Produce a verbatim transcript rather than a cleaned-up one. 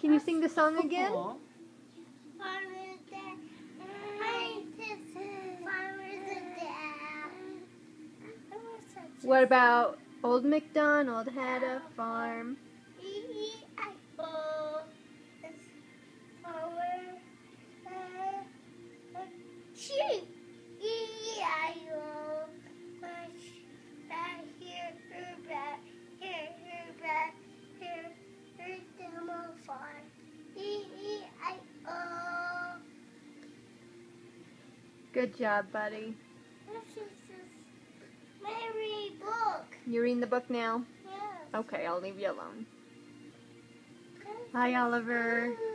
Can you sing the song again? What about Old MacDonald had a farm? Sheep. E I O. Back here, her back here, her back here, her demo farm. E I O. Good job, buddy. This is this Mary book. You reading the book now? Yes. Okay, I'll leave you alone. Hi, Oliver.